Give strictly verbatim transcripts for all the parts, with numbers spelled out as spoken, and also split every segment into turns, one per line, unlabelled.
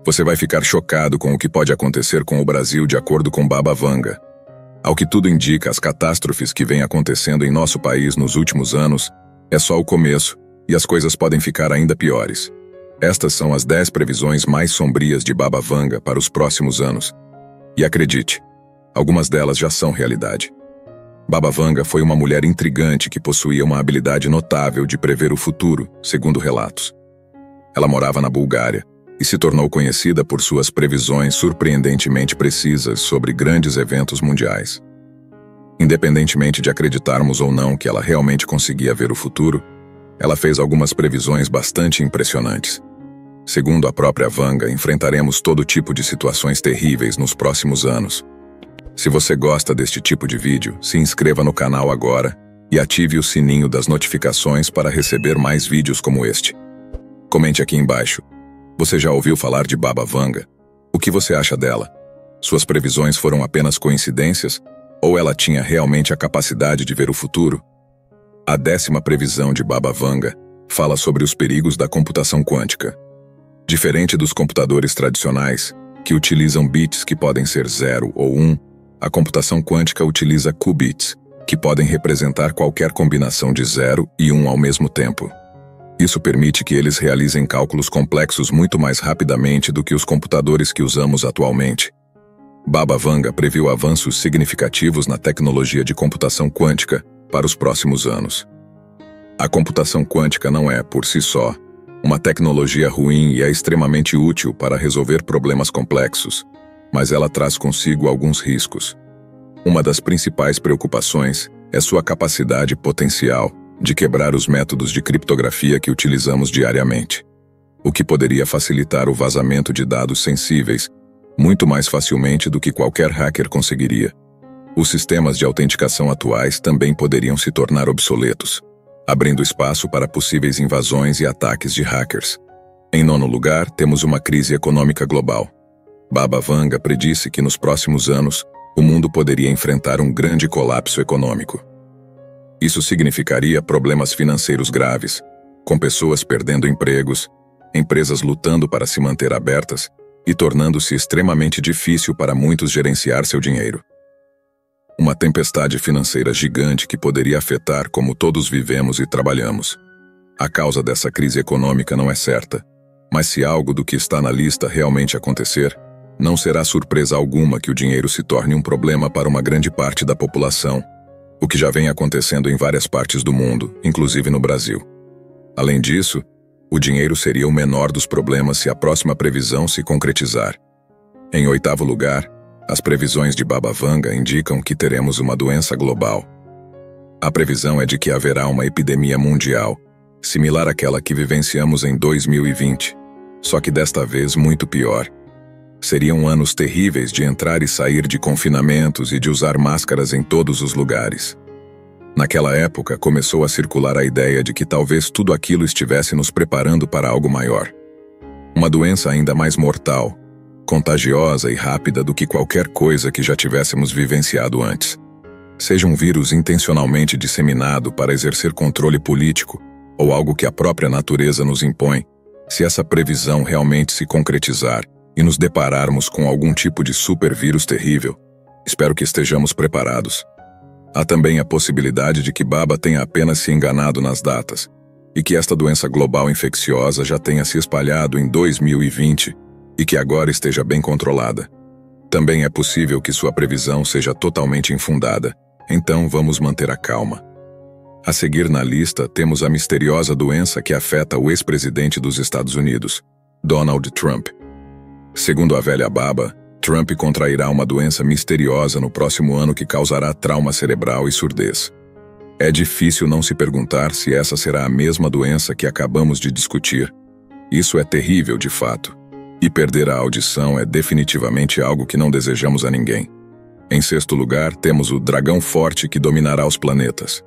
Você vai ficar chocado com o que pode acontecer com o Brasil de acordo com Baba Vanga. Ao que tudo indica, as catástrofes que vêm acontecendo em nosso país nos últimos anos é só o começo e as coisas podem ficar ainda piores. Estas são as dez previsões mais sombrias de Baba Vanga para os próximos anos. E acredite, algumas delas já são realidade. Baba Vanga foi uma mulher intrigante que possuía uma habilidade notável de prever o futuro, segundo relatos. Ela morava na Bulgária e se tornou conhecida por suas previsões surpreendentemente precisas sobre grandes eventos mundiais. Independentemente de acreditarmos ou não que ela realmente conseguia ver o futuro, ela fez algumas previsões bastante impressionantes. Segundo a própria Vanga, enfrentaremos todo tipo de situações terríveis nos próximos anos. Se você gosta deste tipo de vídeo, se inscreva no canal agora e ative o sininho das notificações para receber mais vídeos como este. Comente aqui embaixo. Você já ouviu falar de Baba Vanga? O que você acha dela? Suas previsões foram apenas coincidências? Ou ela tinha realmente a capacidade de ver o futuro? A décima previsão de Baba Vanga fala sobre os perigos da computação quântica. Diferente dos computadores tradicionais, que utilizam bits que podem ser zero ou um, a computação quântica utiliza qubits, que podem representar qualquer combinação de zero e um ao mesmo tempo. Isso permite que eles realizem cálculos complexos muito mais rapidamente do que os computadores que usamos atualmente. Baba Vanga previu avanços significativos na tecnologia de computação quântica para os próximos anos. A computação quântica não é, por si só, uma tecnologia ruim e é extremamente útil para resolver problemas complexos, mas ela traz consigo alguns riscos. Uma das principais preocupações é sua capacidade potencial de quebrar os métodos de criptografia que utilizamos diariamente, o que poderia facilitar o vazamento de dados sensíveis muito mais facilmente do que qualquer hacker conseguiria. Os sistemas de autenticação atuais também poderiam se tornar obsoletos, abrindo espaço para possíveis invasões e ataques de hackers. Em nono lugar, temos uma crise econômica global. Baba Vanga predisse que nos próximos anos, o mundo poderia enfrentar um grande colapso econômico. Isso significaria problemas financeiros graves, com pessoas perdendo empregos, empresas lutando para se manter abertas e tornando-se extremamente difícil para muitos gerenciar seu dinheiro. Uma tempestade financeira gigante que poderia afetar como todos vivemos e trabalhamos. A causa dessa crise econômica não é certa, mas se algo do que está na lista realmente acontecer, não será surpresa alguma que o dinheiro se torne um problema para uma grande parte da população, o que já vem acontecendo em várias partes do mundo, inclusive no Brasil. Além disso, o dinheiro seria o menor dos problemas se a próxima previsão se concretizar. Em oitavo lugar, as previsões de Baba Vanga indicam que teremos uma doença global. A previsão é de que haverá uma epidemia mundial, similar àquela que vivenciamos em dois mil e vinte, só que desta vez muito pior. Seriam anos terríveis de entrar e sair de confinamentos e de usar máscaras em todos os lugares. Naquela época, começou a circular a ideia de que talvez tudo aquilo estivesse nos preparando para algo maior. Uma doença ainda mais mortal, contagiosa e rápida do que qualquer coisa que já tivéssemos vivenciado antes. Seja um vírus intencionalmente disseminado para exercer controle político ou algo que a própria natureza nos impõe, se essa previsão realmente se concretizar e nos depararmos com algum tipo de supervírus terrível, espero que estejamos preparados. Há também a possibilidade de que Baba tenha apenas se enganado nas datas e que esta doença global infecciosa já tenha se espalhado em dois mil e vinte e que agora esteja bem controlada. Também é possível que sua previsão seja totalmente infundada, então vamos manter a calma. A seguir na lista temos a misteriosa doença que afeta o ex-presidente dos Estados Unidos, Donald Trump. Segundo a velha Baba, Trump contrairá uma doença misteriosa no próximo ano que causará trauma cerebral e surdez. É difícil não se perguntar se essa será a mesma doença que acabamos de discutir. Isso é terrível de fato. E perder a audição é definitivamente algo que não desejamos a ninguém. Em sexto lugar, temos o dragão forte que dominará os planetas.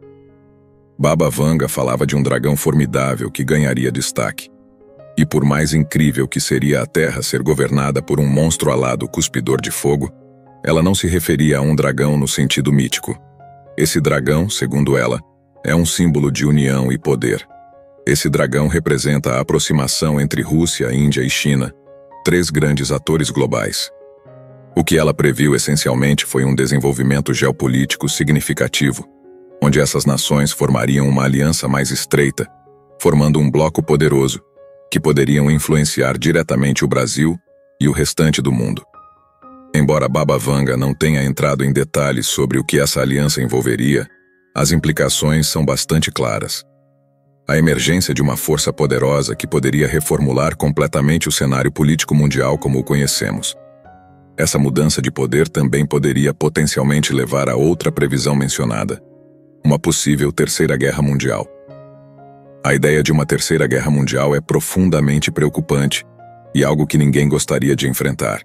Baba Vanga falava de um dragão formidável que ganharia destaque. E por mais incrível que seria a Terra ser governada por um monstro alado cuspidor de fogo, ela não se referia a um dragão no sentido mítico. Esse dragão, segundo ela, é um símbolo de união e poder. Esse dragão representa a aproximação entre Rússia, Índia e China, três grandes atores globais. O que ela previu essencialmente foi um desenvolvimento geopolítico significativo, onde essas nações formariam uma aliança mais estreita, formando um bloco poderoso, que poderiam influenciar diretamente o Brasil e o restante do mundo. Embora Baba Vanga não tenha entrado em detalhes sobre o que essa aliança envolveria, as implicações são bastante claras. A emergência de uma força poderosa que poderia reformular completamente o cenário político mundial como o conhecemos. Essa mudança de poder também poderia potencialmente levar a outra previsão mencionada, uma possível Terceira Guerra Mundial. A ideia de uma Terceira Guerra Mundial é profundamente preocupante e algo que ninguém gostaria de enfrentar.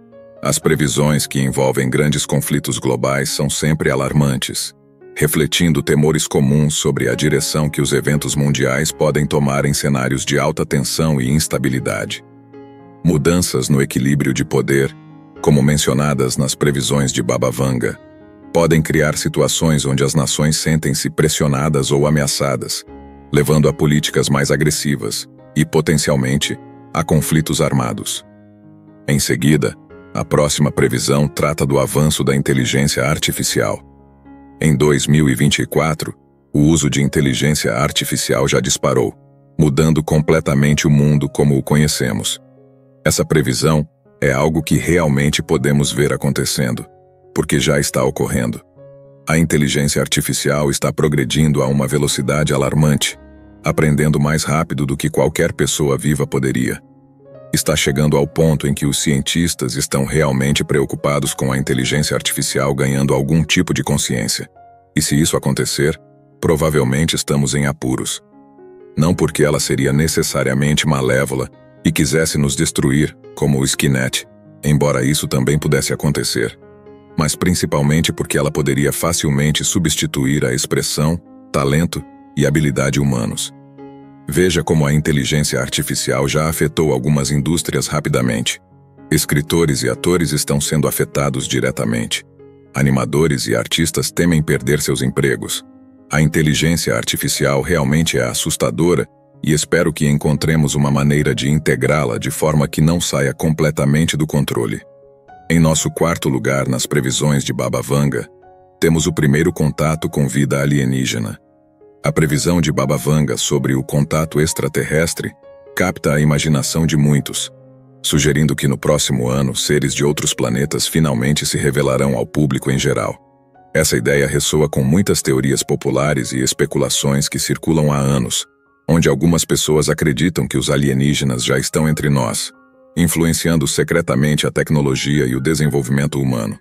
As previsões que envolvem grandes conflitos globais são sempre alarmantes, refletindo temores comuns sobre a direção que os eventos mundiais podem tomar em cenários de alta tensão e instabilidade. Mudanças no equilíbrio de poder, como mencionadas nas previsões de Baba Vanga, podem criar situações onde as nações sentem-se pressionadas ou ameaçadas, levando a políticas mais agressivas e, potencialmente, a conflitos armados. Em seguida, a próxima previsão trata do avanço da inteligência artificial. Em dois mil e vinte e quatro, o uso de inteligência artificial já disparou, mudando completamente o mundo como o conhecemos. Essa previsão é algo que realmente podemos ver acontecendo, porque já está ocorrendo. A inteligência artificial está progredindo a uma velocidade alarmante, aprendendo mais rápido do que qualquer pessoa viva poderia. Está chegando ao ponto em que os cientistas estão realmente preocupados com a inteligência artificial ganhando algum tipo de consciência. E se isso acontecer, provavelmente estamos em apuros. Não porque ela seria necessariamente malévola e quisesse nos destruir, como o Skynet, embora isso também pudesse acontecer, mas principalmente porque ela poderia facilmente substituir a expressão, talento e habilidade humanos. Veja como a inteligência artificial já afetou algumas indústrias rapidamente. Escritores e atores estão sendo afetados diretamente. Animadores e artistas temem perder seus empregos. A inteligência artificial realmente é assustadora e espero que encontremos uma maneira de integrá-la de forma que não saia completamente do controle. Em nosso quarto lugar nas previsões de Baba Vanga, temos o primeiro contato com vida alienígena. A previsão de Baba Vanga sobre o contato extraterrestre capta a imaginação de muitos, sugerindo que no próximo ano seres de outros planetas finalmente se revelarão ao público em geral. Essa ideia ressoa com muitas teorias populares e especulações que circulam há anos, onde algumas pessoas acreditam que os alienígenas já estão entre nós, influenciando secretamente a tecnologia e o desenvolvimento humano.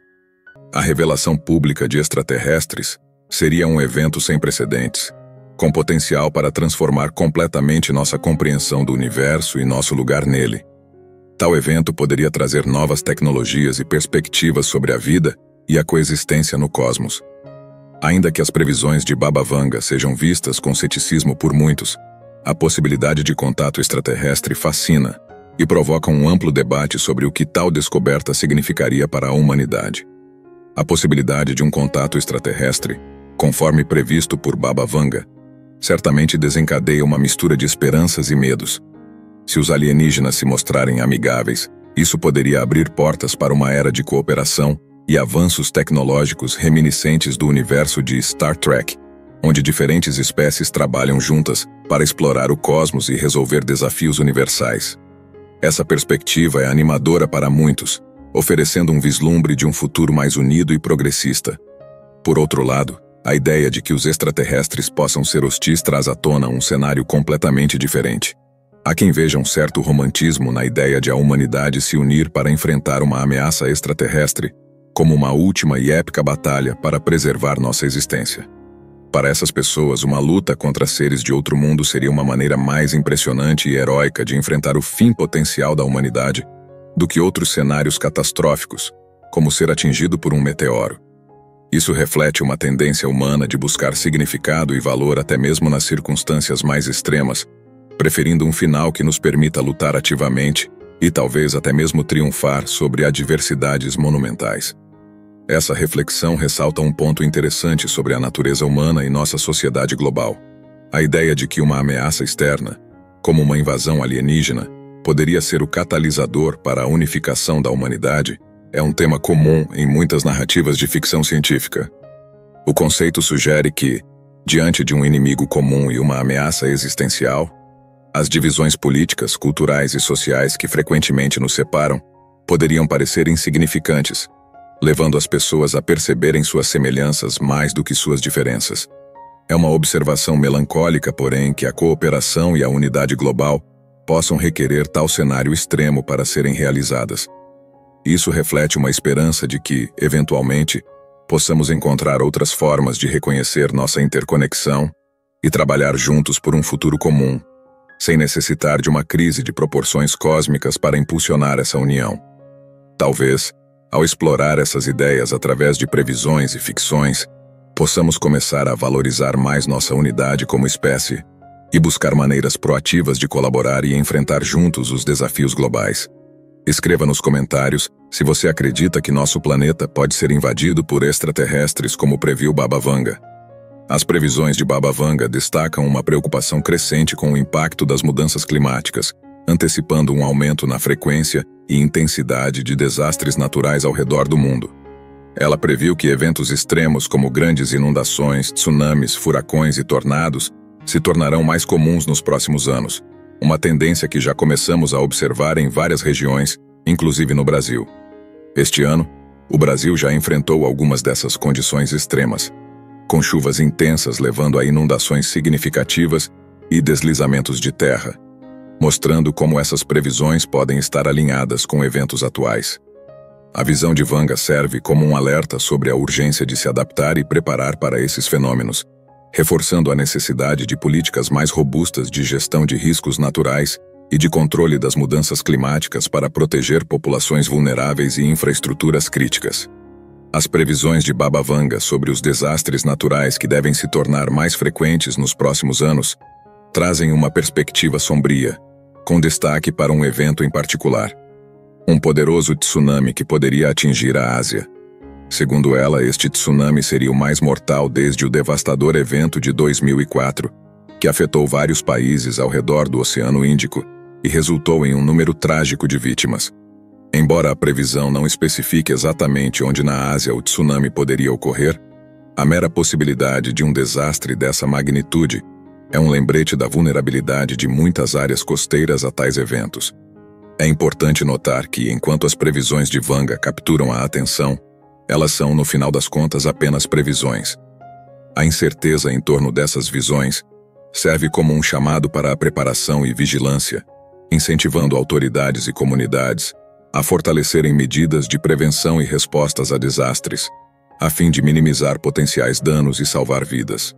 A revelação pública de extraterrestres seria um evento sem precedentes, com potencial para transformar completamente nossa compreensão do universo e nosso lugar nele. Tal evento poderia trazer novas tecnologias e perspectivas sobre a vida e a coexistência no cosmos. Ainda que as previsões de Baba Vanga sejam vistas com ceticismo por muitos, a possibilidade de contato extraterrestre fascina e provoca um amplo debate sobre o que tal descoberta significaria para a humanidade. A possibilidade de um contato extraterrestre, conforme previsto por Baba Vanga, certamente desencadeia uma mistura de esperanças e medos. Se os alienígenas se mostrarem amigáveis, isso poderia abrir portas para uma era de cooperação e avanços tecnológicos reminiscentes do universo de Star Trek, onde diferentes espécies trabalham juntas para explorar o cosmos e resolver desafios universais. Essa perspectiva é animadora para muitos, oferecendo um vislumbre de um futuro mais unido e progressista. Por outro lado, a ideia de que os extraterrestres possam ser hostis traz à tona um cenário completamente diferente. Há quem veja um certo romantismo na ideia de a humanidade se unir para enfrentar uma ameaça extraterrestre, como uma última e épica batalha para preservar nossa existência. Para essas pessoas, uma luta contra seres de outro mundo seria uma maneira mais impressionante e heróica de enfrentar o fim potencial da humanidade do que outros cenários catastróficos, como ser atingido por um meteoro. Isso reflete uma tendência humana de buscar significado e valor até mesmo nas circunstâncias mais extremas, preferindo um final que nos permita lutar ativamente e talvez até mesmo triunfar sobre adversidades monumentais. Essa reflexão ressalta um ponto interessante sobre a natureza humana e nossa sociedade global. A ideia de que uma ameaça externa, como uma invasão alienígena, poderia ser o catalisador para a unificação da humanidade é um tema comum em muitas narrativas de ficção científica. O conceito sugere que, diante de um inimigo comum e uma ameaça existencial, as divisões políticas, culturais e sociais que frequentemente nos separam poderiam parecer insignificantes, levando as pessoas a perceberem suas semelhanças mais do que suas diferenças. É uma observação melancólica, porém, que a cooperação e a unidade global possam requerer tal cenário extremo para serem realizadas. Isso reflete uma esperança de que, eventualmente, possamos encontrar outras formas de reconhecer nossa interconexão e trabalhar juntos por um futuro comum, sem necessitar de uma crise de proporções cósmicas para impulsionar essa união. Talvez, ao explorar essas ideias através de previsões e ficções, possamos começar a valorizar mais nossa unidade como espécie e buscar maneiras proativas de colaborar e enfrentar juntos os desafios globais. Escreva nos comentários se você acredita que nosso planeta pode ser invadido por extraterrestres como previu Baba Vanga. As previsões de Baba Vanga destacam uma preocupação crescente com o impacto das mudanças climáticas, antecipando um aumento na frequência e intensidade de desastres naturais ao redor do mundo. Ela previu que eventos extremos como grandes inundações, tsunamis, furacões e tornados se tornarão mais comuns nos próximos anos, uma tendência que já começamos a observar em várias regiões, inclusive no Brasil. Este ano, o Brasil já enfrentou algumas dessas condições extremas, com chuvas intensas levando a inundações significativas e deslizamentos de terra, mostrando como essas previsões podem estar alinhadas com eventos atuais. A visão de Vanga serve como um alerta sobre a urgência de se adaptar e preparar para esses fenômenos, reforçando a necessidade de políticas mais robustas de gestão de riscos naturais e de controle das mudanças climáticas para proteger populações vulneráveis e infraestruturas críticas. As previsões de Baba Vanga sobre os desastres naturais que devem se tornar mais frequentes nos próximos anos trazem uma perspectiva sombria, com destaque para um evento em particular: um poderoso tsunami que poderia atingir a Ásia. Segundo ela, este tsunami seria o mais mortal desde o devastador evento de dois mil e quatro, que afetou vários países ao redor do Oceano Índico e resultou em um número trágico de vítimas. Embora a previsão não especifique exatamente onde na Ásia o tsunami poderia ocorrer, a mera possibilidade de um desastre dessa magnitude é um lembrete da vulnerabilidade de muitas áreas costeiras a tais eventos. É importante notar que, enquanto as previsões de Vanga capturam a atenção, elas são, no final das contas, apenas previsões. A incerteza em torno dessas visões serve como um chamado para a preparação e vigilância, incentivando autoridades e comunidades a fortalecerem medidas de prevenção e respostas a desastres, a fim de minimizar potenciais danos e salvar vidas.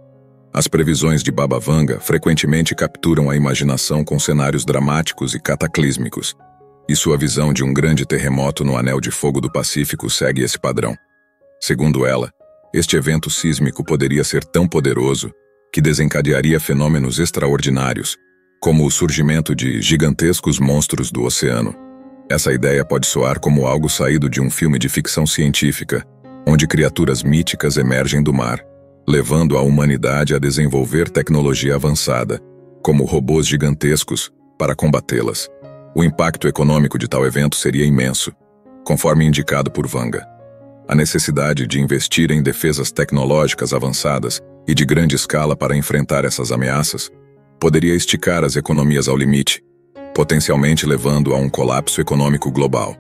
As previsões de Baba Vanga frequentemente capturam a imaginação com cenários dramáticos e cataclísmicos, e sua visão de um grande terremoto no Anel de Fogo do Pacífico segue esse padrão. Segundo ela, este evento sísmico poderia ser tão poderoso que desencadearia fenômenos extraordinários, como o surgimento de gigantescos monstros do oceano. Essa ideia pode soar como algo saído de um filme de ficção científica, onde criaturas míticas emergem do mar, levando a humanidade a desenvolver tecnologia avançada, como robôs gigantescos, para combatê-las. O impacto econômico de tal evento seria imenso, conforme indicado por Vanga. A necessidade de investir em defesas tecnológicas avançadas e de grande escala para enfrentar essas ameaças poderia esticar as economias ao limite, potencialmente levando a um colapso econômico global.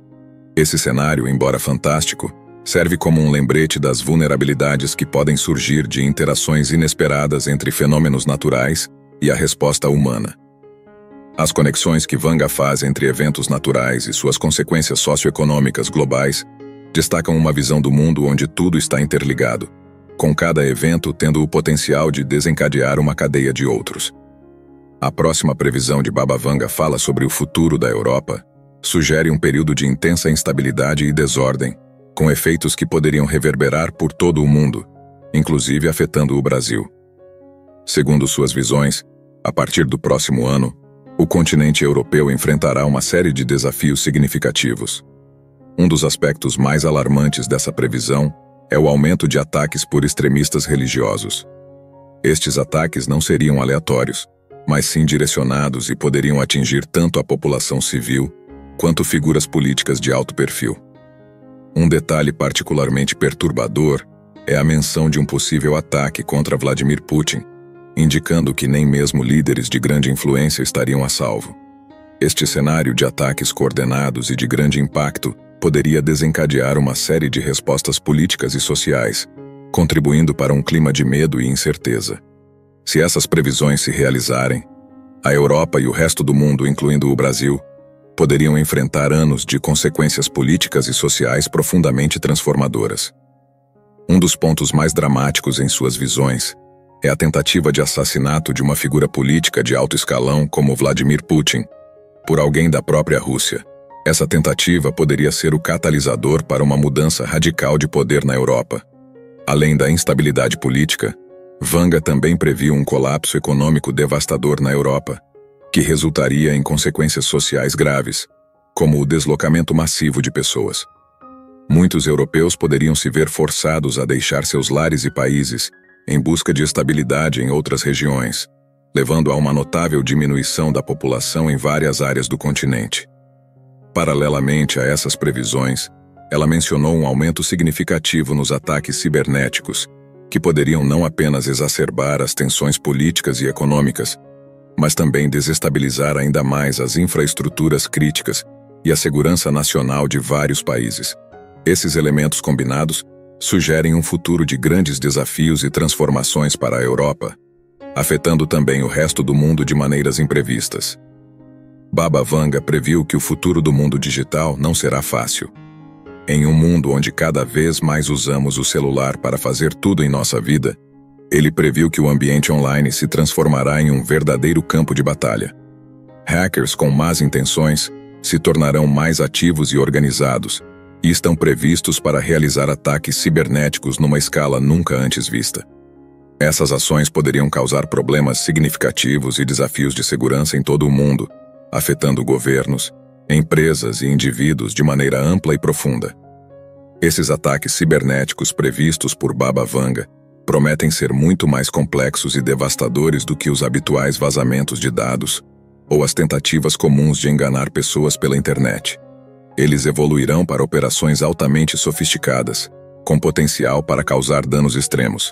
Esse cenário, embora fantástico, serve como um lembrete das vulnerabilidades que podem surgir de interações inesperadas entre fenômenos naturais e a resposta humana. As conexões que Vanga faz entre eventos naturais e suas consequências socioeconômicas globais destacam uma visão do mundo onde tudo está interligado, com cada evento tendo o potencial de desencadear uma cadeia de outros. A próxima previsão de Baba Vanga fala sobre o futuro da Europa, sugere um período de intensa instabilidade e desordem, com efeitos que poderiam reverberar por todo o mundo, inclusive afetando o Brasil. Segundo suas visões, a partir do próximo ano, o continente europeu enfrentará uma série de desafios significativos. Um dos aspectos mais alarmantes dessa previsão é o aumento de ataques por extremistas religiosos. Estes ataques não seriam aleatórios, mas sim direcionados e poderiam atingir tanto a população civil quanto figuras políticas de alto perfil. Um detalhe particularmente perturbador é a menção de um possível ataque contra Vladimir Putin, indicando que nem mesmo líderes de grande influência estariam a salvo. Este cenário de ataques coordenados e de grande impacto poderia desencadear uma série de respostas políticas e sociais, contribuindo para um clima de medo e incerteza. Se essas previsões se realizarem, a Europa e o resto do mundo, incluindo o Brasil, poderiam enfrentar anos de consequências políticas e sociais profundamente transformadoras. Um dos pontos mais dramáticos em suas visões é a tentativa de assassinato de uma figura política de alto escalão como Vladimir Putin, por alguém da própria Rússia. Essa tentativa poderia ser o catalisador para uma mudança radical de poder na Europa. Além da instabilidade política, Vanga também previu um colapso econômico devastador na Europa, que resultaria em consequências sociais graves, como o deslocamento massivo de pessoas. Muitos europeus poderiam se ver forçados a deixar seus lares e países em busca de estabilidade em outras regiões, levando a uma notável diminuição da população em várias áreas do continente. Paralelamente a essas previsões, ela mencionou um aumento significativo nos ataques cibernéticos, que poderiam não apenas exacerbar as tensões políticas e econômicas, mas também desestabilizar ainda mais as infraestruturas críticas e a segurança nacional de vários países. Esses elementos combinados sugerem um futuro de grandes desafios e transformações para a Europa, afetando também o resto do mundo de maneiras imprevistas. Baba Vanga previu que o futuro do mundo digital não será fácil. Em um mundo onde cada vez mais usamos o celular para fazer tudo em nossa vida, ele previu que o ambiente online se transformará em um verdadeiro campo de batalha. Hackers com más intenções se tornarão mais ativos e organizados, e estão previstos para realizar ataques cibernéticos numa escala nunca antes vista. Essas ações poderiam causar problemas significativos e desafios de segurança em todo o mundo, afetando governos, empresas e indivíduos de maneira ampla e profunda. Esses ataques cibernéticos previstos por Baba Vanga prometem ser muito mais complexos e devastadores do que os habituais vazamentos de dados ou as tentativas comuns de enganar pessoas pela internet. Eles evoluirão para operações altamente sofisticadas, com potencial para causar danos extremos.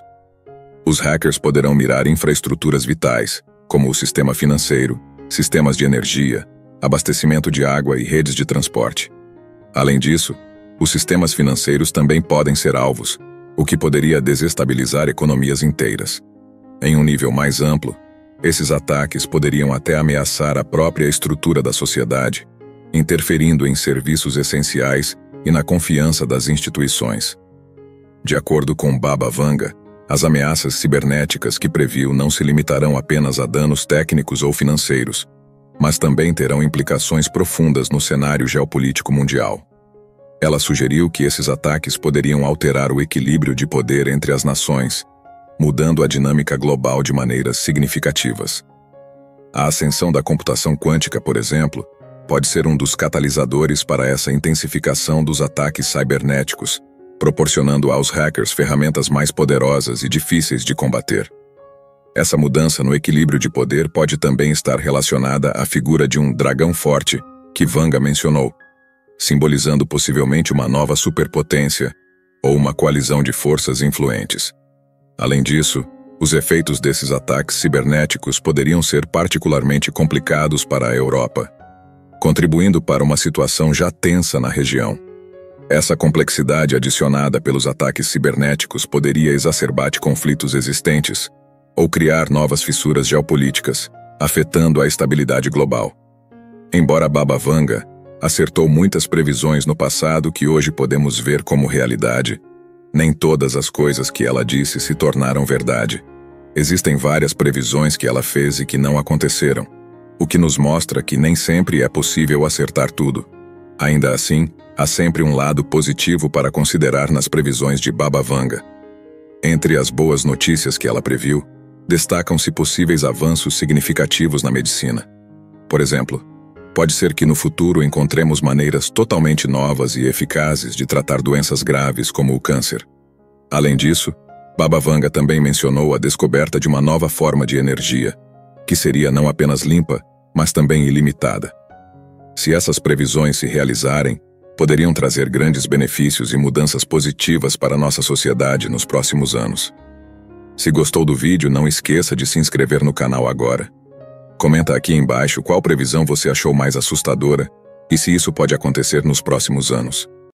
Os hackers poderão mirar infraestruturas vitais, como o sistema financeiro, sistemas de energia, abastecimento de água e redes de transporte. Além disso, os sistemas financeiros também podem ser alvos, o que poderia desestabilizar economias inteiras. Em um nível mais amplo, esses ataques poderiam até ameaçar a própria estrutura da sociedade, interferindo em serviços essenciais e na confiança das instituições. De acordo com Baba Vanga, as ameaças cibernéticas que previu não se limitarão apenas a danos técnicos ou financeiros, mas também terão implicações profundas no cenário geopolítico mundial. Ela sugeriu que esses ataques poderiam alterar o equilíbrio de poder entre as nações, mudando a dinâmica global de maneiras significativas. A ascensão da computação quântica, por exemplo, pode ser um dos catalisadores para essa intensificação dos ataques cibernéticos, proporcionando aos hackers ferramentas mais poderosas e difíceis de combater. Essa mudança no equilíbrio de poder pode também estar relacionada à figura de um dragão forte, que Vanga mencionou, simbolizando possivelmente uma nova superpotência ou uma coalizão de forças influentes. Além disso, os efeitos desses ataques cibernéticos poderiam ser particularmente complicados para a Europa, contribuindo para uma situação já tensa na região. Essa complexidade adicionada pelos ataques cibernéticos poderia exacerbar conflitos existentes ou criar novas fissuras geopolíticas, afetando a estabilidade global. Embora Baba Vanga acertou muitas previsões no passado que hoje podemos ver como realidade, nem todas as coisas que ela disse se tornaram verdade. Existem várias previsões que ela fez e que não aconteceram, o que nos mostra que nem sempre é possível acertar tudo. Ainda assim, há sempre um lado positivo para considerar nas previsões de Baba Vanga. Entre as boas notícias que ela previu, destacam-se possíveis avanços significativos na medicina. Por exemplo, pode ser que no futuro encontremos maneiras totalmente novas e eficazes de tratar doenças graves como o câncer. Além disso, Baba Vanga também mencionou a descoberta de uma nova forma de energia, que seria não apenas limpa, mas também ilimitada. Se essas previsões se realizarem, poderiam trazer grandes benefícios e mudanças positivas para a nossa sociedade nos próximos anos. Se gostou do vídeo, não esqueça de se inscrever no canal agora. Comenta aqui embaixo qual previsão você achou mais assustadora e se isso pode acontecer nos próximos anos.